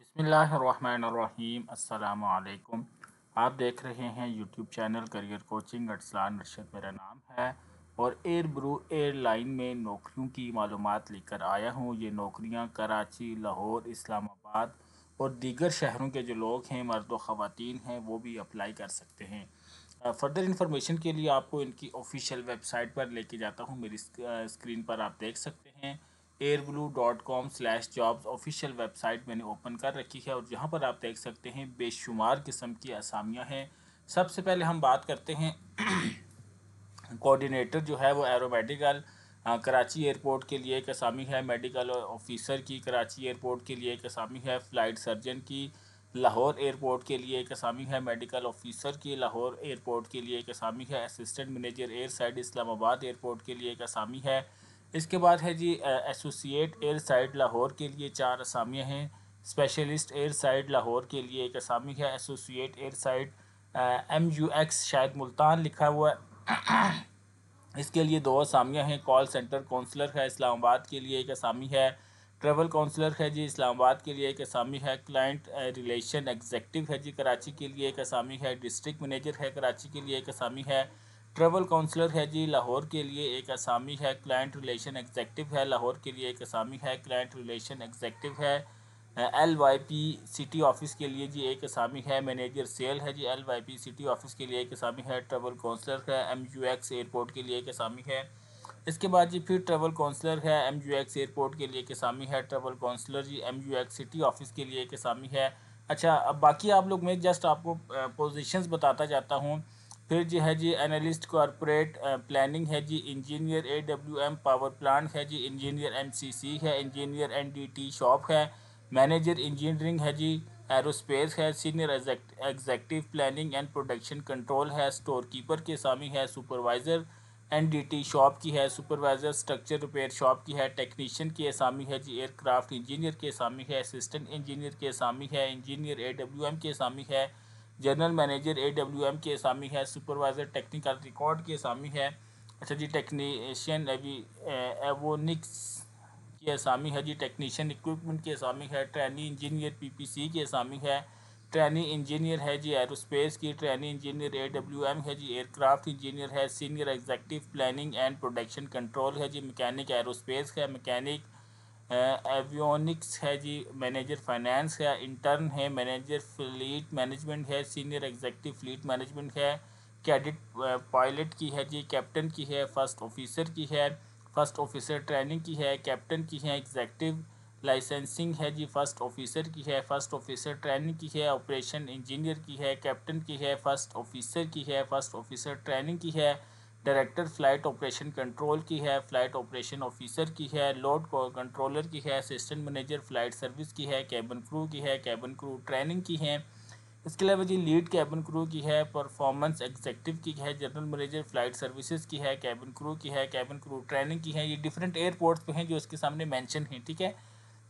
बिस्मिल्लाहिर्रहमानिर्रहीम अस्सलामु अलैकुम। आप देख रहे हैं YouTube channel career coaching. Arsalan Arshad मेरा नाम है और एयरब्रू एयरलाइन में नौकरियों की मालूमात लेकर आया हूँ। ये नौकरियाँ कराची, लाहौर, इस्लामाबाद और दीगर शहरों के जो लोग हैं, मर्द व ख़वातीन हैं, वो भी अप्लाई कर सकते हैं। फ़र्दर इंफॉर्मेशन के लिए आपको इनकी ऑफिशियल वेबसाइट पर लेके जाता हूँ। मेरी स्क्रीन पर आप देख सकते हैं airblue.com/jobs ऑफिशियल वेबसाइट मैंने ओपन कर रखी है और यहाँ पर आप देख सकते हैं बेशुमार किस्म की असामियाँ हैं। सबसे पहले हम बात करते हैं कोऑर्डिनेटर जो है वो एरोमेडिकल कराची एयरपोर्ट के लिए एक असामी है। मेडिकल ऑफिसर की कराची एयरपोर्ट के लिए एक असामी है। फ़्लाइट सर्जन की लाहौर एयरपोर्ट के लिए एक असामी है। मेडिकल ऑफिसर की लाहौर एयरपोर्ट के लिए एक असामी है। Assistant manager air side Islamabad airport के लिए एक असामी है। इसके बाद है जी एसोसिएट एयर साइड लाहौर के लिए 4 असामियाँ हैं। स्पेशलिस्ट एयर साइड लाहौर के लिए एक असामी है। एसोसिएट एयर साइड MUX शायद मुल्तान लिखा हुआ है, इसके लिए 2 असामियाँ हैं। कॉल सेंटर काउंसलर है इस्लामाबाद के लिए एक असामी है। ट्रैवल काउंसलर है जी इस्लामाबाद के लिए एक असामी है। क्लाइंट रिलेशन एग्जेक्टिव है जी कराची के लिए एक असामी है। डिस्ट्रिक्ट मैनेजर है कराची के लिए एक असामी है। ट्रैवल काउंसलर है जी लाहौर के लिए एक असामी है। क्लाइंट रिलेशन एग्जेक्टिव है लाहौर के लिए एक असामी है। क्लाइंट रिलेशन एग्जेक्टिव है LYP सिटी ऑफिस के लिए जी एक असामी है। मैनेजर सेल है जी LYP सिटी ऑफिस के लिए एक असामी है। ट्रैवल काउंसलर है MUX एयरपोर्ट के लिए एक असामी है। इसके बाद जी फिर ट्रैवल काउंसलर है MUX एयरपोर्ट के लिए एक असामी है। ट्रैवल काउंसलर जी MUX सिटी ऑफिस के लिए एक असामी है। अच्छा, अब बाकी आप लोग, मैं जस्ट आपको पोजीशंस बताता जाता हूँ। फिर जो है जी एनालिस्ट कॉरपोरेट प्लानिंग है जी। इंजीनियर AWM पावर प्लांट है जी। इंजीनियर MCC है। इंजीनियर NDT शॉप है। मैनेजर इंजीनियरिंग है जी। एरोस्पेस है। Senior executive planning and production control है। स्टोर कीपर के असामी है। सुपरवाइज़र NDT शॉप की है। सुपरवाइज़र स्ट्रक्चर रिपेयर शॉप की है। टेक्नीशियन की असामी है जी। एयरक्राफ्ट इंजीनियर के असामी है। असिस्टेंट इंजीनियर के असामी है। इंजीनियर AWM के असामी है। जनरल मैनेजर AWM के असामी है। सुपरवाइज़र टेक्निकल रिकॉर्ड के असामी है। अच्छा जी, टेक्नीशियन एवोनिक्स की असामी है जी। टेक्नीशियन इक्विपमेंट की असामी है। ट्रेनी इंजीनियर PPC की असामी है। ट्रेनी इंजीनियर है जी एरोस्पेस की। ट्रेनी इंजीनियर AWM है जी। एयरक्राफ्ट इंजीनियर है। Senior executive planning and production control है जी। मैकेनिक एरोस्पेस है। मैकेनिक एवियोनिक्स है जी। मैनेजर फाइनेंस है। इंटर्न है। मैनेजर फ्लीट मैनेजमेंट है। सीनियर एग्जेक्टिव फ्लीट मैनेजमेंट है। कैडेट पायलट की है जी। कैप्टन की है। फर्स्ट ऑफिसर की है। फर्स्ट ऑफिसर ट्रेनिंग की है। कैप्टन की है। एग्जेक्टिव लाइसेंसिंग है जी। फर्स्ट ऑफिसर की है। फर्स्ट ऑफिसर ट्रेनिंग की है। ऑपरेशन इंजीनियर की है। कैप्टन की है। फर्स्ट ऑफिसर की है। फर्स्ट ऑफिसर ट्रेनिंग की है। डायरेक्टर फ़्लाइट ऑपरेशन कंट्रोल की है। फ़्लाइट ऑपरेशन ऑफिसर की है। लोड कंट्रोलर की है। असिस्टेंट मैनेजर फ़्लाइट सर्विस की है। कैबिन क्रू की है। कैबिन क्रू ट्रेनिंग की है। इसके अलावा जी लीड कैबिन क्रू की है। परफॉर्मेंस एग्जेक्टिव की है। जनरल मैनेजर फ़्लाइट सर्विसेज की है। कैबिन क्रू की है। कैबिन क्रू ट्रेनिंग की है। ये डिफरेंट एयरपोर्ट्स पे हैं जो इसके सामने मेंशन हैं, ठीक है।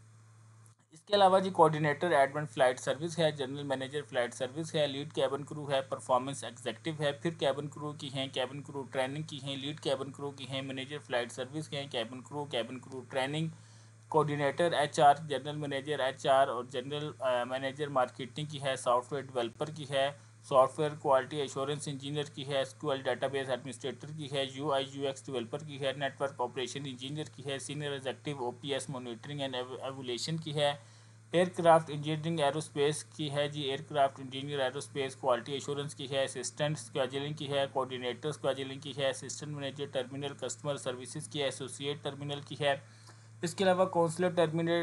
इसके अलावा जी कोऑर्डिनेटर एडमिन फ़्लाइट सर्विस है। जनरल मैनेजर फ़्लाइट सर्विस है। लीड कैबिन क्रू है। परफॉर्मेंस एग्जेक्टिव है। फिर कैबिन क्रू की हैं। कैबिन क्रू ट्रेनिंग की हैं। लीड कैबिन क्रू की हैं। मैनेजर फ़्लाइट सर्विस के हैं। Cabin crew training. Coordinator HR, general manager HR और जनरल मैनेजर मार्केटिंग की है। सॉफ्टवेयर डेवलपर की है। सॉफ्टवेयर क्वालिटी एश्योरेंस इंजीनियर की है। SQL डेटाबेस एडमिनिस्ट्रेटर की है। UI UX डेवलपर की है। नेटवर्क ऑपरेशन इंजीनियर की है। Senior executive OPS monitoring and evolution की है। एयरक्राफ्ट इंजीनियरिंग एरोस्पेस की है जी। Aircraft engineer aerospace quality assurance की है। असिस्टेंट स्केड्यूलिंग की है। कोऑर्डिनेटर स्केड्यूलिंग की है। Assistant manager terminal customer services की है। एसोसिएट टर्मिनल की है। इसके अलावा काउंसलर टर्मिनल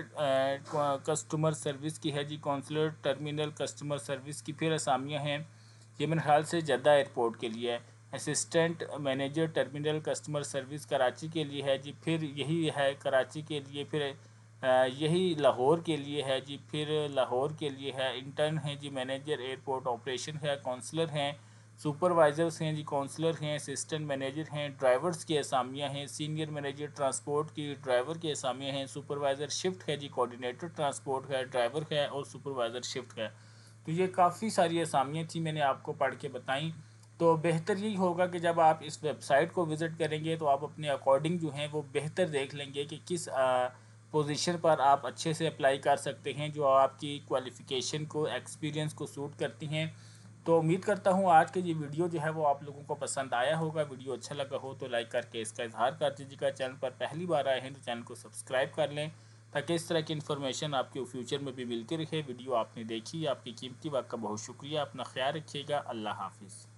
कस्टमर सर्विस की है जी। काउंसलर टर्मिनल कस्टमर सर्विस की फिर असामियाँ हैं। ये मेरे ख्याल से जद्दा एयरपोर्ट के लिए है। Assistant manager terminal customer service Karachi के लिए है जी। फिर यही है कराची के लिए। फिर यही लाहौर के लिए है जी। फिर लाहौर के लिए है। इंटर्न है जी। मैनेजर एयरपोर्ट ऑपरेशन है। काउंसलर हैं। सुपरवाइज़र्स हैं जी। काउंसलर हैं। असिस्टेंट मैनेजर हैं। ड्राइवर्स की असामियाँ हैं। सीनियर मैनेजर ट्रांसपोर्ट की ड्राइवर की असामियाँ हैं। सुपरवाइज़र शिफ्ट है जी। कोऑर्डिनेटर ट्रांसपोर्ट है। ड्राइवर है और सुपरवाइज़र शिफ्ट है। तो ये काफ़ी सारी असामियाँ थी, मैंने आपको पढ़ के बताई। तो बेहतर यही होगा कि जब आप इस वेबसाइट को विज़िट करेंगे तो आप अपने अकॉर्डिंग जो हैं वो बेहतर देख लेंगे कि किस पोजीशन पर आप अच्छे से अप्लाई कर सकते हैं, जो आपकी क्वालिफ़िकेशन को, एक्सपीरियंस को सूट करती हैं। तो उम्मीद करता हूँ आज की ये वीडियो जो है वो आप लोगों को पसंद आया होगा। वीडियो अच्छा लगा हो तो लाइक करके इसका इज़हार कर दीजिएगा। चैनल पर पहली बार आए हैं तो चैनल को सब्सक्राइब कर लें, ताकि इस तरह की इन्फॉर्मेशन आपको फ्यूचर में भी मिलती रहे। वीडियो आपने देखी, आपकी कीमती वक्त का बहुत शुक्रिया। अपना ख्याल रखिएगा। अल्लाह हाफ़िज़।